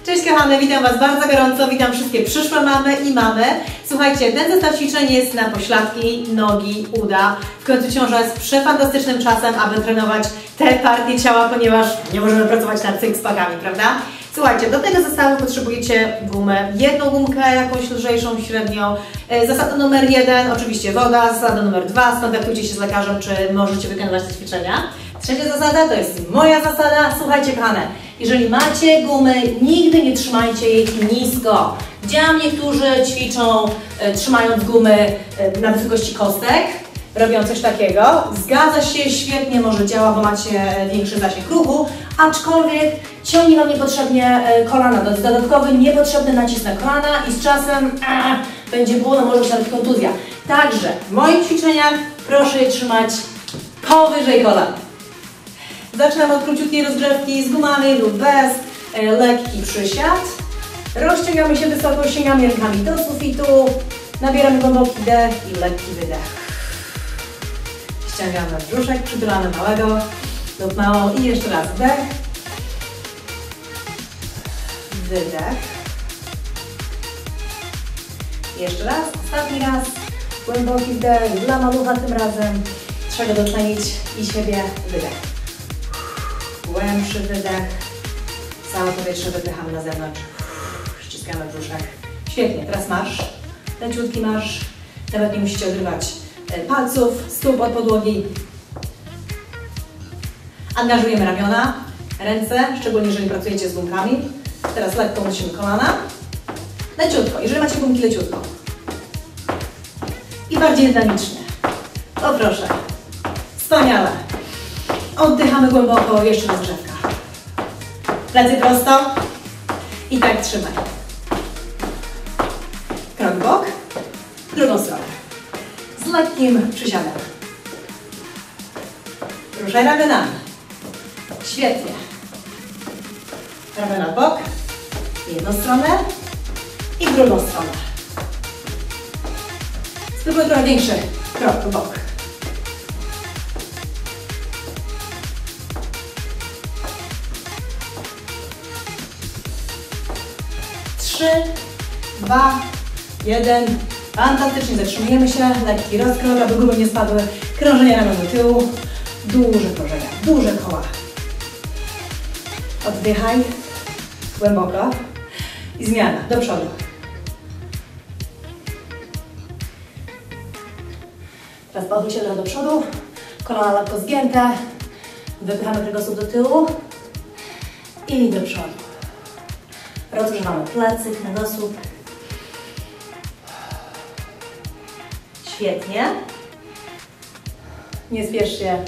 Cześć kochane, witam Was bardzo gorąco, witam wszystkie przyszłe mamy i mamy. Słuchajcie, ten zestaw ćwiczeń jest na pośladki, nogi, uda. W końcu ciąża jest przefantastycznym czasem, aby trenować te partie ciała, ponieważ nie możemy pracować nad six-packami, prawda? Słuchajcie, do tego zestawu potrzebujecie gumę. Jedną gumkę, jakąś lżejszą, średnią. Zasada numer 1, oczywiście woda. Zasada numer 2, skontaktujcie się z lekarzem, czy możecie wykonywać te ćwiczenia. Trzecia zasada to jest moja zasada. Słuchajcie kochane, jeżeli macie gumy, nigdy nie trzymajcie jej nisko. Widziałam, niektórzy ćwiczą trzymając gumy na wysokości kostek. Robią coś takiego. Zgadza się, świetnie może działa, bo macie większy zasięg ruchu, aczkolwiek ciągnie Wam niepotrzebnie kolana. To jest dodatkowy, niepotrzebny nacisk na kolana i z czasem będzie ból, może być nawet kontuzja. Także w moich ćwiczeniach proszę je trzymać powyżej kolan. Zaczynam od króciutkiej rozgrzewki z gumami lub bez. Lekki przysiad. Rozciągamy się wysoko, sięgamy rękami do sufitu. Nabieramy głęboki wdech i lekki wydech. Ściągamy brzuszek, przytulamy małego lub małą i jeszcze raz wdech. Wydech. Jeszcze raz, ostatni raz. Głęboki wdech dla malucha tym razem. Trzeba go docenić i siebie wydech. Głębszy wydech. Całe powietrze wydychamy na zewnątrz. Ściskamy brzuszek. Świetnie, teraz marsz. Leciutki marsz. Nawet nie musicie odrywać palców, stóp od podłogi. Angażujemy ramiona, ręce, szczególnie jeżeli pracujecie z gumkami. Teraz lekko unosimy kolana. Leciutko, jeżeli macie gumki, leciutko. I bardziej dynamicznie. O proszę. Wspaniale. Oddychamy głęboko, jeszcze rozgrzewka. Plecy prosto. I tak trzymaj. Krok w bok. Drugą stronę. Z lekkim przysiadem. Ruszaj ramionami. Świetnie. Ramiona w bok. Jedną stronę i drugą stronę. Spróbuj trochę większy krok w bok. Trzy, 2, 1. Fantastycznie, zatrzymujemy się. Lekki rozkrok, aby gumy nie spadły. Krążenie ramion do tyłu. Duże krążenia, duże koła. Oddychaj. Głęboko. I zmiana, do przodu. Teraz podwój się do przodu. Kolana lekko zgięte. Wypychamy kręgosłup do tyłu. I do przodu. Rozgrzewamy plecy, kręgosłup. Świetnie. Nie spiesz się.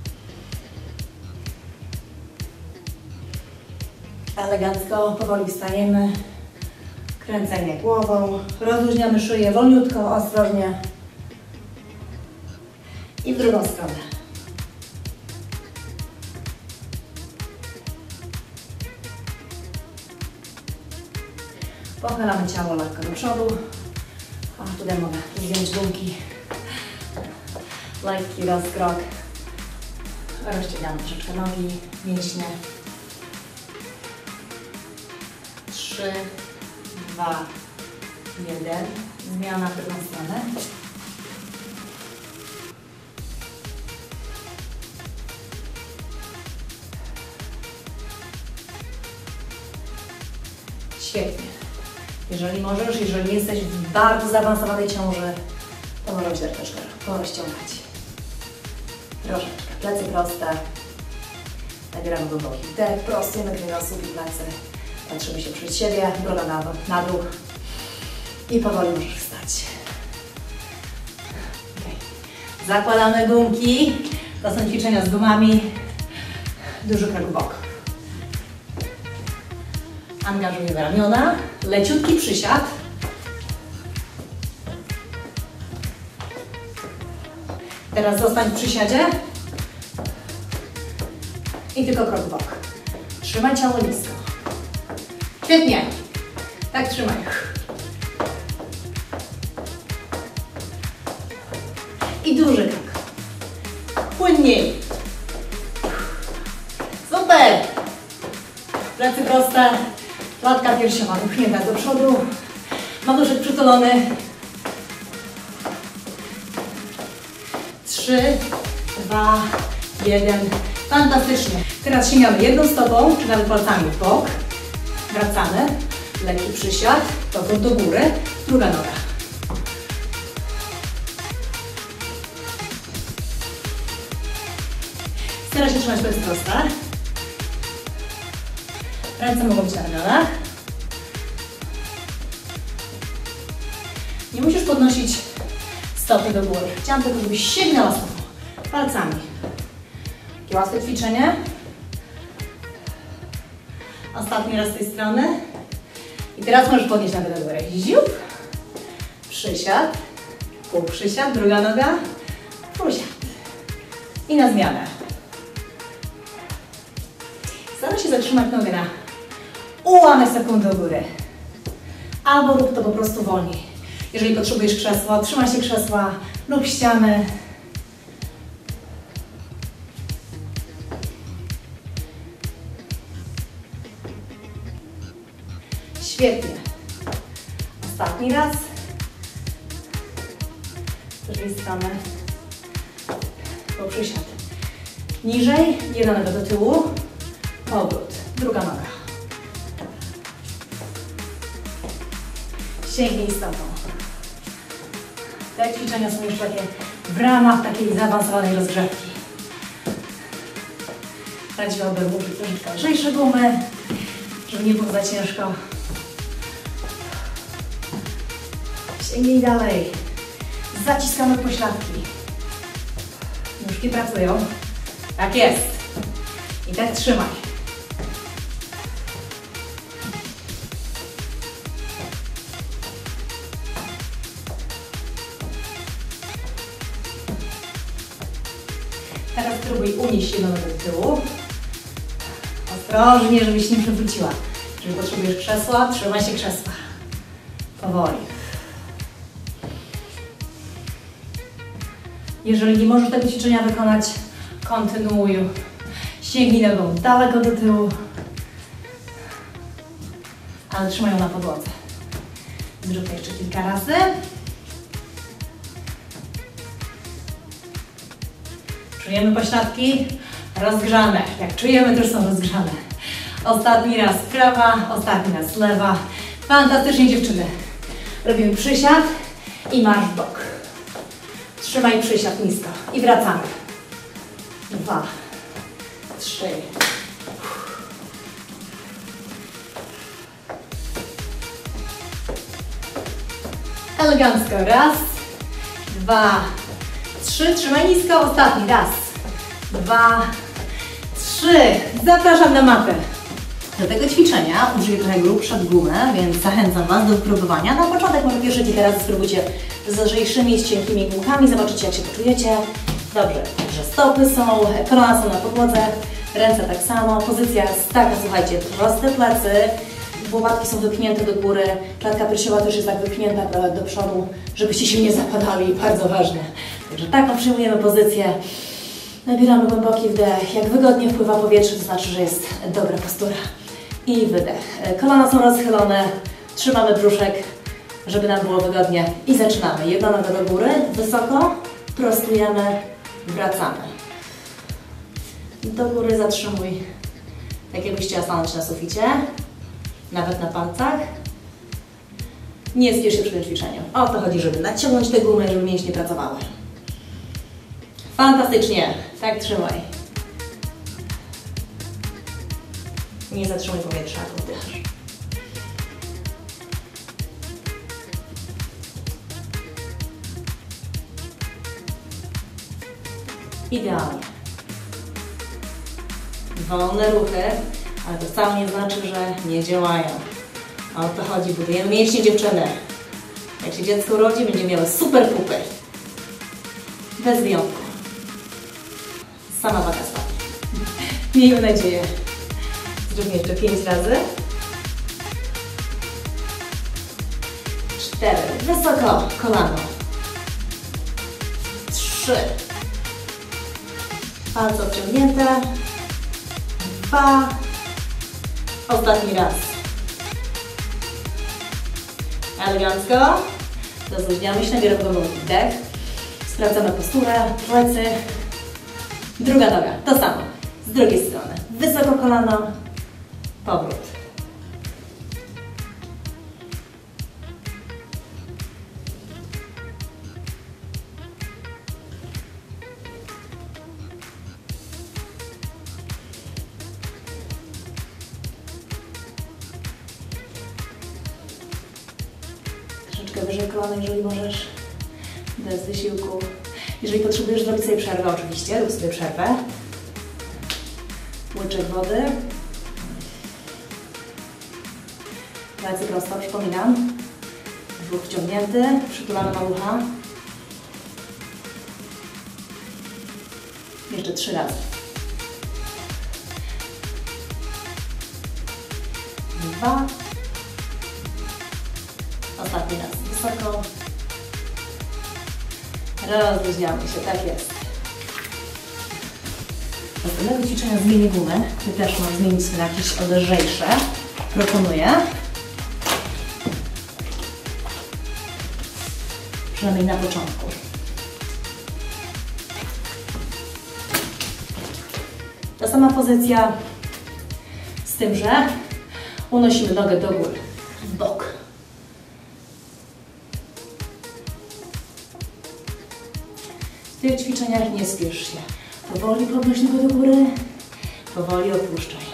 Elegancko, powoli wstajemy. Kręcenie głową. Rozluźniamy szyję wolniutko, ostrożnie. I w drugą stronę. Pochylamy ciało lekko do przodu. A tutaj mogę zdjąć gumki. Lekki rozkrok. Rozciągamy troszeczkę nogi, mięśnie. 3, 2, 1. Zmiana w drugą stronę. Świetnie. Jeżeli możesz, jeżeli jesteś w bardzo zaawansowanej ciąży, to możesz troszeczkę porozciągać. Troszeczkę. Plecy proste. Nabieramy głęboki wdech, prostujemy kręgosłup i plecy. Patrzymy się przed siebie, broda na dół. I powoli możesz wstać. Okay. Zakładamy gumki. To są ćwiczenia z gumami. Duży krok w bok. Angażujemy ramiona. Leciutki przysiad. Teraz zostań w przysiadzie. I tylko krok w bok. Trzymaj ciało nisko. Świetnie. Tak trzymaj. I duży krok. Płynniej. Super. Plecy proste. Klatka piersiowa wypchnięta do przodu. Maduszek przytulony. 3, 2, 1. Fantastycznie. Teraz sięgamy jedną stopą, czy nawet palcami w bok. Wracamy. Lekki przysiad. Stopą do góry. Druga noga. Staraj się trzymać plecy proste. Ręce mogą być na ramionach. Nie musisz podnosić stopy do góry. Chciałam tylko, żebyś sięgnęła stopą, palcami. Takie łatwe ćwiczenie. Ostatni raz z tej strony. I teraz możesz podnieść nogę do góry. Ziup. Przysiad. Pół przysiad. Druga noga. Przysiad. I na zmianę. Staraj się zatrzymać nogę na ułamek sekund do góry. Albo rób to po prostu wolniej. Jeżeli potrzebujesz krzesła, trzymaj się krzesła lub ściany. Świetnie. Ostatni raz. Z drugiej strony. Po przysiad. Niżej, jedna noga do tyłu. Obrót. Druga noga. Sięgnij stopą. Te ćwiczenia są już takie w ramach takiej zaawansowanej rozgrzewki. Radziłabym użyć troszeczkę lżejsze gumy, żeby nie było za ciężko. Sięgnij dalej. Zaciskamy pośladki. Nóżki pracują. Tak jest. I tak trzymaj. Teraz spróbuj unieść jedną nogę do tyłu. Ostrożnie, żebyś nie przewróciła. Jeżeli potrzebujesz krzesła, trzymaj się krzesła. Powoli. Jeżeli nie możesz tego ćwiczenia wykonać, kontynuuj. Sięgnij nogą daleko do tyłu. Ale trzymaj ją na podłodze. Zrób to jeszcze kilka razy. Czujemy pośladki rozgrzane. Jak czujemy, też są rozgrzane. Ostatni raz prawa, ostatni raz lewa. Fantastycznie, dziewczyny. Robimy przysiad i marsz w bok. Trzymaj przysiad nisko i wracamy. 2, 3. Elegancko. Raz, 2, 3. Trzymaj nisko. Ostatni. Raz, 2, 3. Zapraszam na matę. Do tego ćwiczenia użyję trochę grubszą gumę, więc zachęcam Was do wypróbowania. Na początek może pierwsze kilka razy spróbujcie z lżejszymi, z cienkimi gumkami. Zobaczycie, jak się poczujecie. Dobrze, że stopy są, kolana są na podłodze, ręce tak samo. Pozycja jest taka, słuchajcie, proste plecy, łopatki są wypchnięte do góry, klatka piersiowa też jest tak wypchnięta do przodu, żebyście się nie zapadali, bardzo ważne. Także taką przyjmujemy pozycję. Nabieramy głęboki wdech. Jak wygodnie wpływa powietrze, to znaczy, że jest dobra postura. I wydech. Kolana są rozchylone, trzymamy brzuszek, żeby nam było wygodnie. I zaczynamy. Jedna noga do góry, wysoko, prostujemy, wracamy. Do góry zatrzymuj, tak jakbyś chciała stanąć na suficie, nawet na palcach. Nie spiesz się przy tym ćwiczeniu. O to chodzi, żeby naciągnąć te gumy, żeby mięśnie pracowały. Fantastycznie. Tak trzymaj. Nie zatrzymuj powietrza, jak oddychasz. Idealnie. Wolne ruchy, ale to wcale nie znaczy, że nie działają. O to chodzi. Budujemy mięśnie, dziewczyny. Jak się dziecko urodzi, będzie miało super pupy. Bez wyjątku. Sama waga spadnie. Miejmy nadzieję. Zróbmy jeszcze 5 razy. 4. Wysoko kolano. 3. Palce obciągnięte. 2. Ostatni raz. Elegancko. Rozluźniamy się, nabieramy głęboki wdech. Sprawdzamy posturę, plecy. Druga noga, to samo. Z drugiej strony. Wysoko kolano. Powrót. Troszeczkę wyżej kolana, jeżeli możesz. Bez wysiłku. Jeżeli potrzebujesz zrobić sobie przerwę, oczywiście, rób sobie przerwę. Łyczek wody. Plecy prosto, przypominam. Brzuch wciągnięty, przytulamy na ucha. Jeszcze 3 razy. 2. Ostatni raz. Wysoko. Rozluźniamy się, tak jest. Następnego ćwiczenia zmienię gumę. Ty też mam zmienić sobie na jakieś lżejsze. Proponuję. Przynajmniej na początku. Ta sama pozycja, z tym, że unosimy nogę do góry, w bok. W tych ćwiczeniach nie spiesz się. Powoli podnoś nogę do góry, powoli opuszczaj.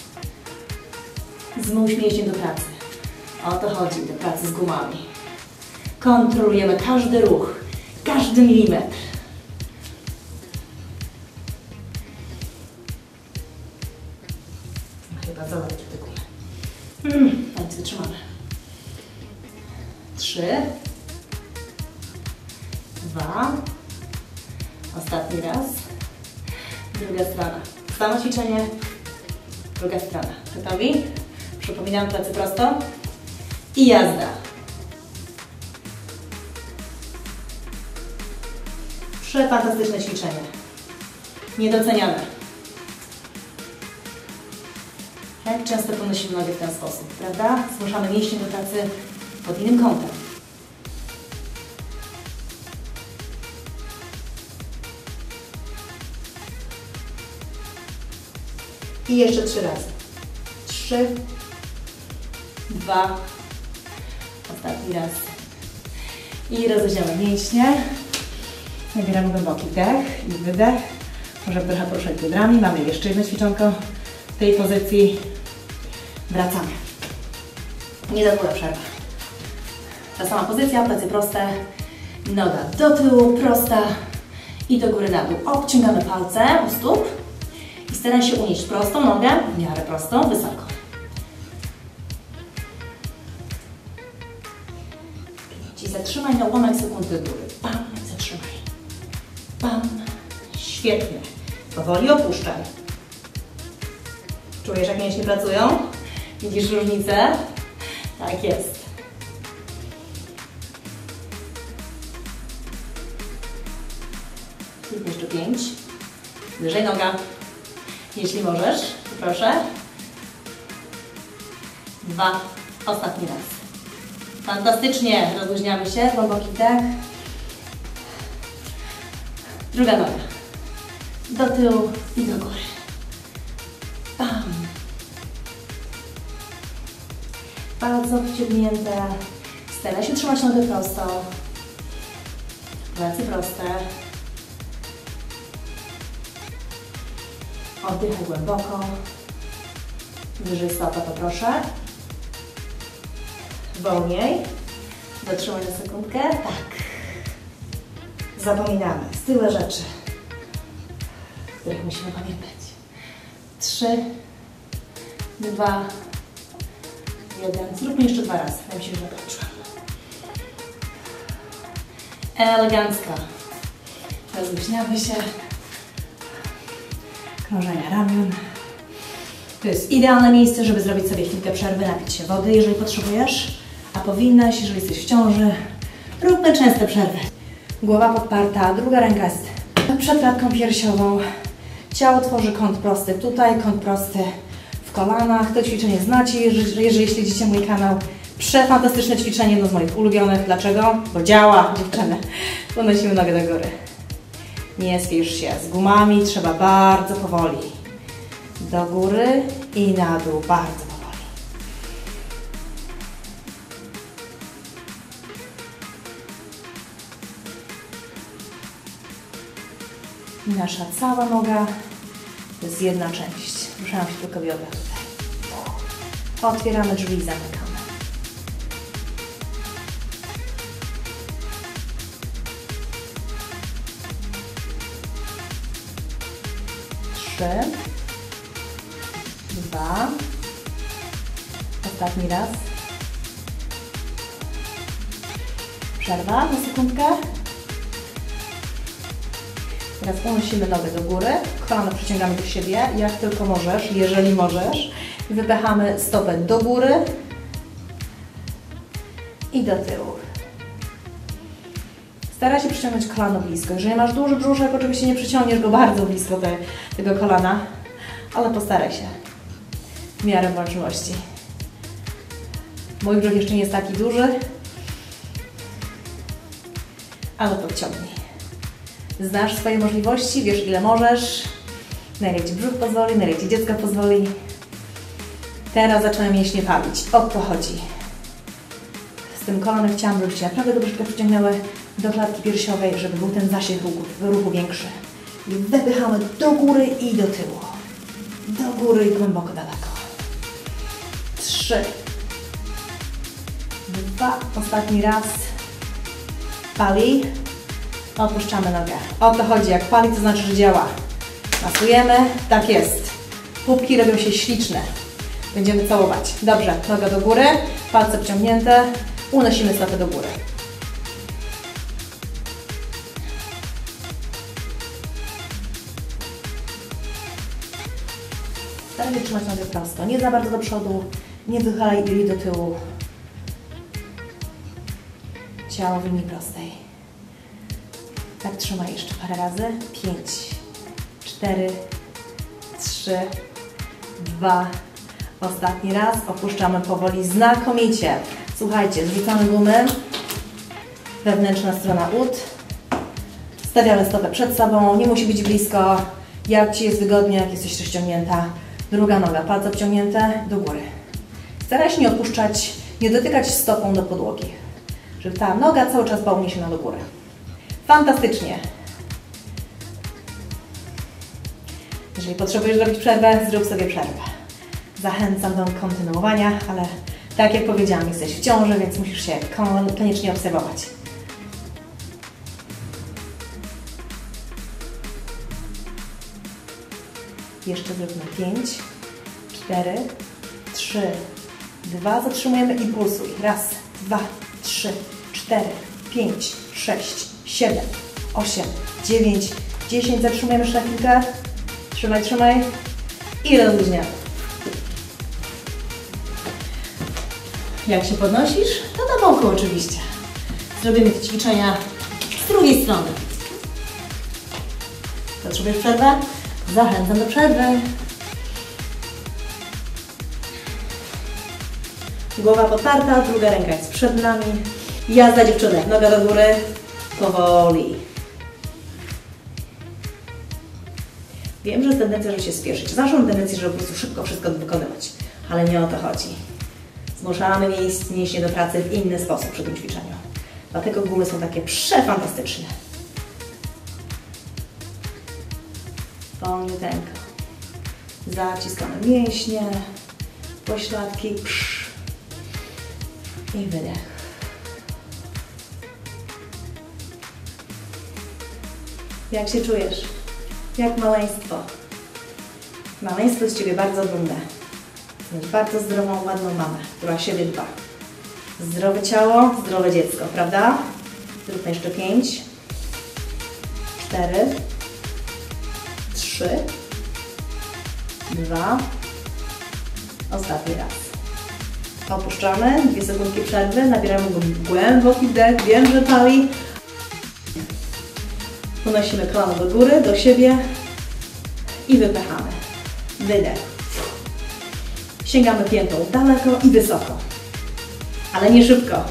Zmuś mięśnie do pracy. O to chodzi, do pracy z gumami. Kontrolujemy każdy ruch, każdy milimetr. Chyba załadać te gumy. Więc wytrzymamy. 3, 2, ostatni raz. Druga strona. Samo ćwiczenie, druga strona. Gotowi? Przypominam, plecy prosto. I jazda. Fantastyczne ćwiczenie. Niedoceniane. Jak często podnosimy nogę w ten sposób, prawda? Zmuszamy mięśnie do pracy pod innym kątem. I jeszcze 3 razy. 3, 2, ostatni raz. I rozluźniamy mięśnie. Nabieramy głęboki wdech i wydech. Możemy trochę poruszać biodrami. Mamy jeszcze jedno ćwiczonko w tej pozycji. Wracamy. Nie do góry przerwa. Ta sama pozycja, plecy proste. Noga do tyłu, prosta i do góry na dół. Obciągamy palce u stóp i staraj się unieść prostą nogę, w miarę prostą, wysoko. 5. I zatrzymaj na ułamek sekundy do góry. Bam, zatrzymaj. Bam. Świetnie. Powoli opuszczaj. Czujesz, jak mięśnie pracują? Widzisz różnicę? Tak jest. I jeszcze 5. Wyżej noga. Jeśli możesz, proszę. 2. Ostatni raz. Fantastycznie. Rozluźniamy się. Głęboki wdech. Druga noga. Do tyłu i do góry. Bam. Bardzo wciągnięte. Staraj się trzymać nogę prosto. Plecy proste. Oddychaj głęboko. Wyżej stopa, poproszę. Wolniej. Dotrzymaj na sekundkę. Tak. Zapominamy. Style rzeczy, o których musimy pamiętać. 3, 2, 1. Zróbmy jeszcze 2 razy. Ja mi się już nakończyłam. Elegancka. Rozluźniamy się. Krążenia ramion. To jest idealne miejsce, żeby zrobić sobie chwilkę przerwy, napić się wody, jeżeli potrzebujesz. A powinnaś, jeżeli jesteś w ciąży. Róbmy częste przerwy. Głowa podparta, druga ręka jest przed klatką piersiową. Ciało tworzy kąt prosty tutaj, kąt prosty w kolanach. To ćwiczenie znacie, jeżeli śledzicie mój kanał. Przefantastyczne ćwiczenie, jedno z moich ulubionych. Dlaczego? Bo działa, dziewczyny. Podnosimy nogę do góry. Nie spiesz się. Z gumami trzeba bardzo powoli. Do góry i na dół. Bardzo powoli. Nasza cała noga to jest jedna część. Ruszamy się tylko biodra tutaj. Otwieramy drzwi i zamykamy. Trzy, dwa, ostatni raz. Przerwa na sekundkę. Teraz unosimy nogę do góry, kolano przyciągamy do siebie, jak tylko możesz, jeżeli możesz. Wypychamy stopę do góry i do tyłu. Staraj się przyciągnąć kolano blisko. Jeżeli masz duży brzuszek, oczywiście nie przyciągniesz go bardzo blisko tego kolana, ale postaraj się w miarę możliwości. Mój brzuch jeszcze nie jest taki duży, ale podciągnij. Znasz swoje możliwości, wiesz ile możesz, na ile Ci brzuch pozwoli, na ile Ci dziecko pozwoli. Teraz zaczyna mięśnie palić. O to chodzi. Z tym kolanem chciałam, żebyście naprawdę dobrze przyciągnęły do klatki piersiowej, żeby był ten zasięg ruchu większy. I wypychamy do góry i do tyłu. Do góry i głęboko daleko. 3, 2, ostatni raz. Pali. Opuszczamy nogę. O to chodzi, jak pali, to znaczy, że działa. Masujemy, tak jest. Pupki robią się śliczne. Będziemy całować. Dobrze, noga do góry, palce wciągnięte, unosimy stopę do góry. Staraj się trzymać nogę prosto, nie za bardzo do przodu, nie wychylaj jej do tyłu. Ciało w linii prostej. Tak trzymaj jeszcze parę razy. 5, 4, 3, 2, ostatni raz. Opuszczamy powoli, znakomicie. Słuchajcie, zrzucamy gumy. Wewnętrzna strona ud. Stawiamy stopę przed sobą, nie musi być blisko. Jak Ci jest wygodnie, jak jesteś rozciągnięta. Druga noga, palce obciągnięte do góry. Staraj się nie odpuszczać, nie dotykać stopą do podłogi. Żeby ta noga cały czas była uniesiona do góry. Fantastycznie. Jeżeli potrzebujesz zrobić przerwę, zrób sobie przerwę. Zachęcam do kontynuowania, ale tak jak powiedziałam, jesteś w ciąży, więc musisz się koniecznie obserwować. Jeszcze zróbmy 5, 4, 3, 2, zatrzymujemy i pulsuj. Raz, 2, 3, 4, 5, 6, 7, 8, 9, 10. Zatrzymujemy jeszcze na chwilkę. Trzymaj, trzymaj. I rozluźniamy. Jak się podnosisz? To na boku oczywiście. Zrobimy te ćwiczenia z drugiej strony. Potrzebujesz przerwę? Zachęcam do przerwy. Głowa podparta, druga ręka jest przed nami. Jazda dziewczyny, noga do góry, powoli. Wiem, że jest tendencja, żeby się spieszyć. Zawsze mam tendencję, żeby po prostu szybko wszystko wykonywać. Ale nie o to chodzi. Zmuszamy mięśnie do pracy w inny sposób przy tym ćwiczeniu. Dlatego gumy są takie przefantastyczne. Wolniuteńko. Zaciskamy mięśnie, pośladki. I wydech. Jak się czujesz? Jak maleństwo? Maleństwo z Ciebie bardzo dumne. Mieć bardzo zdrową, ładną mamę, która o siebie dba. Zdrowe ciało, zdrowe dziecko, prawda? Zróbmy jeszcze 5, 4, 3, 2, ostatni raz. Opuszczamy, 2 sekundki przerwy, nabieramy głęboki wdech, wiem, że pali. Unosimy kolano do góry, do siebie i wypychamy. Wydech. Sięgamy piętą daleko i wysoko. ale nie szybko.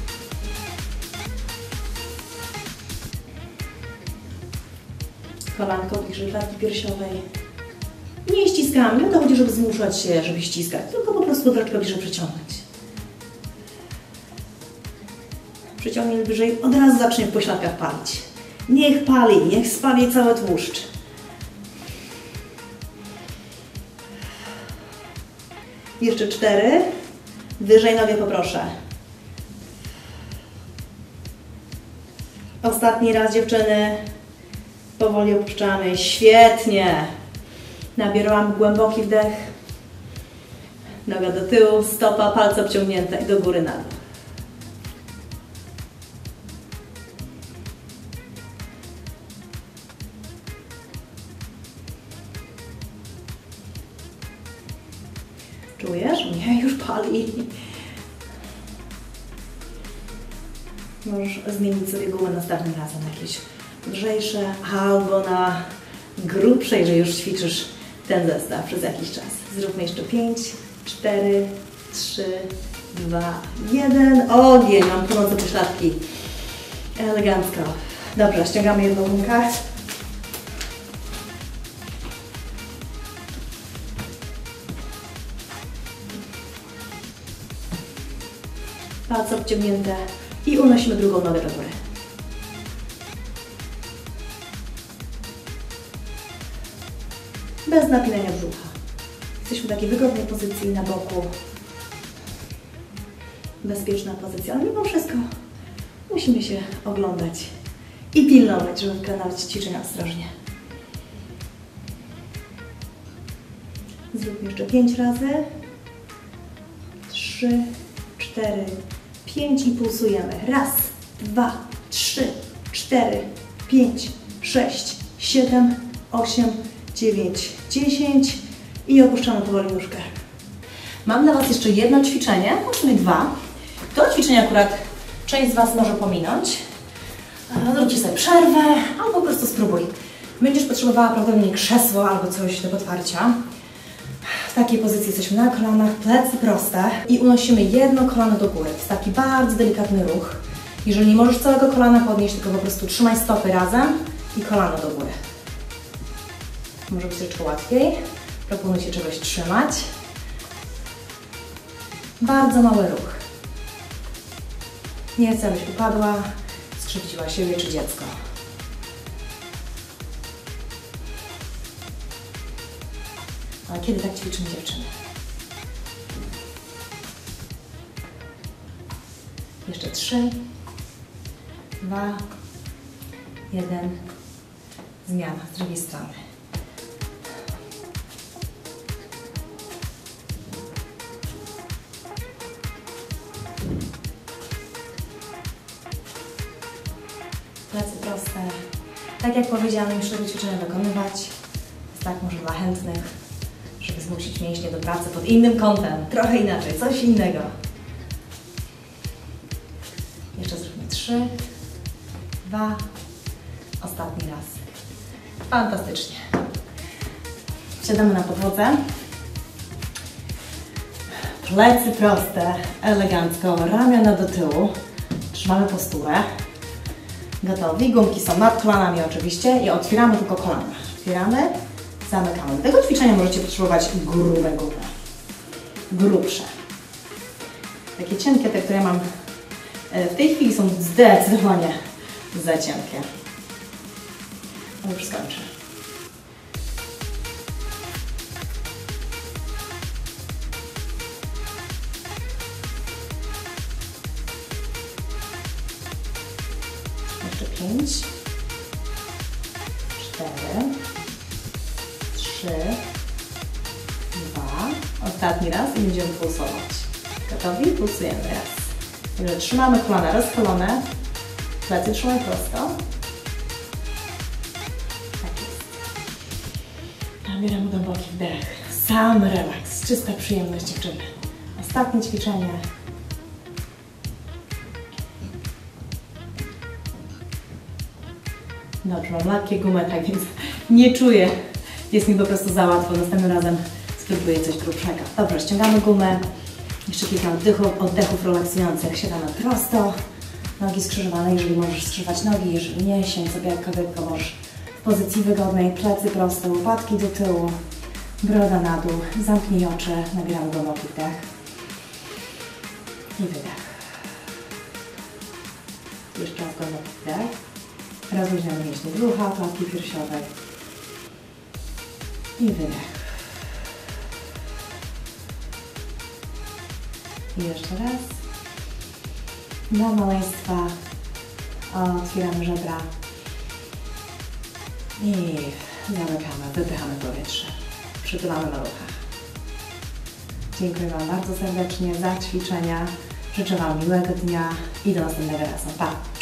Kolanko bliżej klatki piersiowej. Nie ściskamy, nie o to chodzi, żeby zmuszać się, żeby ściskać, tylko po prostu troszeczkę bliżej przeciągnąć. Przyciągnie bliżej, od razu zacznie w pośladkach palić. Niech pali, niech spali cały tłuszcz. Jeszcze 4. Wyżej nogę poproszę. Ostatni raz, dziewczyny. Powoli opuszczamy. Świetnie. Nabierałam głęboki wdech. Noga do tyłu, stopa, palce obciągnięte i do góry na dół. Czujesz? Nie, już pali. Możesz zmienić sobie gumę następnym razem na jakieś lżejsze albo na grubsze, jeżeli już ćwiczysz ten zestaw przez jakiś czas. Zróbmy jeszcze 5, 4, 3, 2, 1. Ogień, mam płynące pośladki. Elegancko. Dobrze, ściągamy jedną gumkę. Palce obciągnięte i unosimy drugą nogę do góry. Bez napinania brzucha. Jesteśmy w takiej wygodnej pozycji na boku. Bezpieczna pozycja, ale mimo wszystko musimy się oglądać i pilnować, żeby wykonać ćwiczenia ostrożnie. Zróbmy jeszcze 5 razy. 3, 4, 5 i pulsujemy. 1, 2, 3, 4, 5, 6, 7, 8, 9, 10 i opuszczamy powoli nóżkę. Mam dla Was jeszcze jedno ćwiczenie, w sumie 2. To ćwiczenie akurat część z Was może pominąć. Zróbcie sobie przerwę albo po prostu spróbuj. Będziesz potrzebowała prawdopodobnie krzesło albo coś do podparcia. W takiej pozycji jesteśmy na kolanach, plecy proste i unosimy jedno kolano do góry. To jest taki bardzo delikatny ruch. Jeżeli nie możesz całego kolana podnieść, tylko po prostu trzymaj stopy razem i kolano do góry. Może być troszeczkę łatwiej. Proponuję się czegoś trzymać. Bardzo mały ruch. Nie chcę, abyś upadła, skrzywdziła siebie czy dziecko. A kiedy tak ćwiczymy dziewczyny? Jeszcze 3, 2, 1. Zmiana z drugiej strony. Plecy proste. Tak jak powiedziałam, już tego ćwiczenia wykonywać. Jest tak może dla chętnych, żeby zmusić mięśnie do pracy pod innym kątem. Trochę inaczej, coś innego. Jeszcze zróbmy 3, 2, ostatni raz. Fantastycznie. Siadamy na podłodze. Plecy proste, elegancko, ramiona do tyłu. Trzymamy posturę. Gotowi. Gumki są nad kolanami oczywiście i otwieramy tylko kolana. Otwieramy, zamykamy. Do tego ćwiczenia możecie potrzebować grube gumy. Grubsze. Takie cienkie, te, które mam w tej chwili są zdecydowanie za cienkie. Już skończę. Jeszcze 5, 4, 3, 2. Ostatni raz i będziemy pulsować. Gotowi? Pulsujemy raz. Także trzymamy kolana rozchylone. Plecy trzymaj prosto. Tak jest. Nabieramy głęboki wdech. Sam relaks. Czysta przyjemność dziewczyny. Ostatnie ćwiczenie. Dobrze, mam lekkie gumę, tak więc nie czuję. Jest mi po prostu za łatwo. Następnym razem spróbuję coś grubszego. Dobrze, ściągamy gumę. Jeszcze kilka oddechów relaksujących. Siadamy prosto, nogi skrzyżowane, jeżeli możesz skrzyżować nogi, jeżeli nie, siądź sobie jak kobietka, możesz w pozycji wygodnej, plecy proste, łopatki do tyłu, broda na dół, zamknij oczy, nabieramy głęboki wdech i wydech. Jeszcze raz głęboki wdech, rozluźniamy mięśnie brzucha, klatki piersiowej i wydech. I jeszcze raz. Dla maleństwa otwieramy żebra i zamykamy, wypychamy powietrze. Przytulamy na ruchach. Dziękuję Wam bardzo serdecznie za ćwiczenia. Życzę Wam miłego dnia i do następnego razu. Pa!